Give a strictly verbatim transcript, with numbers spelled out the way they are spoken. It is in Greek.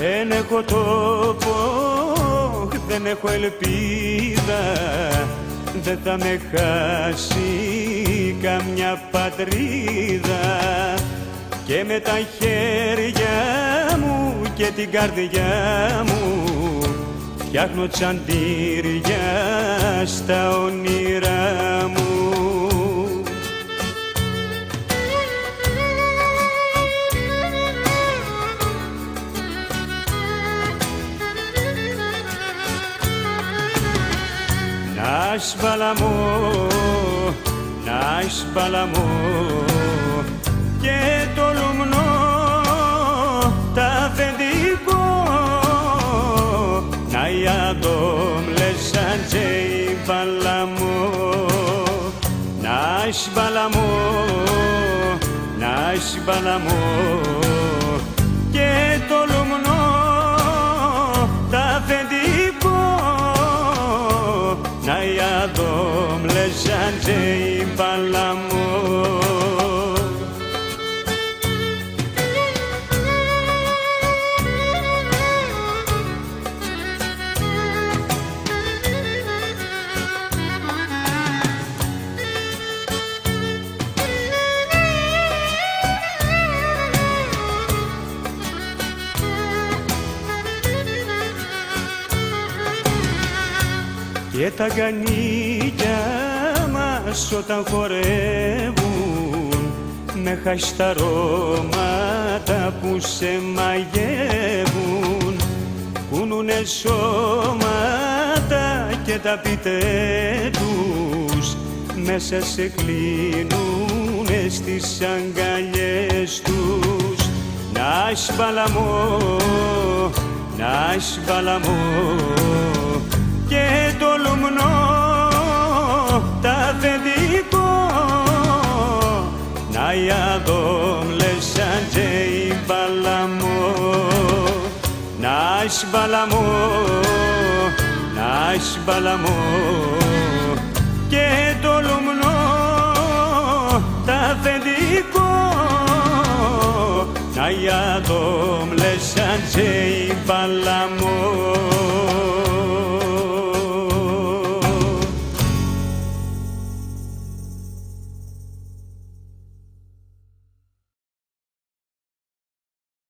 Δεν έχω τόπο, δεν έχω ελπίδα, δεν θα με χάσει καμιά πατρίδα. Και με τα χέρια μου και την καρδιά μου φτιάχνω τσαντήρια στα όνειρά μου. Να σβαλαμώ, να σβαλαμώ και το λουμνό τα αφεντικό να ιαντόμ λεσαν τζέι μπαλαμό. Να σβαλαμώ, να σβαλαμώ και το λουμνό τα αφεντικό να ιαντόμ λεσαν τζέι μπαλαμό. Και τα γκανίκια μας όταν χορεύουν με χασταρώματα που σε μαγεύουν, κούνουνε σώματα και τα πιτέ τους μέσα σε κλείνουνε στις αγκαλιές τους. Να σβαλαμώ, να σβαλαμώ και το λουμνό τα αφεντικό να ιαντόμ λεσαν τζέι μπαλαμό. Να σβαλαμώ, να σβαλαμώ και το λουμνό τα αφεντικό να ιαντόμ λεσαν τζέι μπαλαμό.